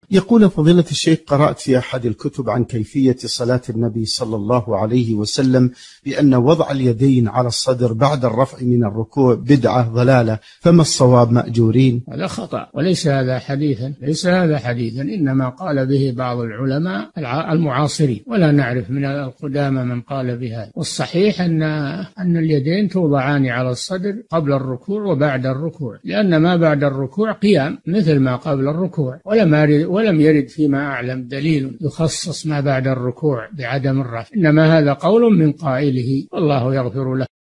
يقول فضيلة الشيخ: قرأت في أحد الكتب عن كيفية صلاة النبي صلى الله عليه وسلم بأن وضع اليدين على الصدر بعد الرفع من الركوع بدعة ضلالة، فما الصواب مأجورين؟ هذا خطأ، وليس هذا حديثا، ليس هذا حديثا، إنما قال به بعض العلماء المعاصرين، ولا نعرف من القدامى من قال بهذا. والصحيح أن اليدين توضعان على الصدر قبل الركوع وبعد الركوع، لأن ما بعد الركوع قيام مثل ما قبل الركوع، ولم يرد فيما أعلم دليل يخصص ما بعد الركوع بعدم الرفع، إنما هذا قول من قائله، والله يغفر له.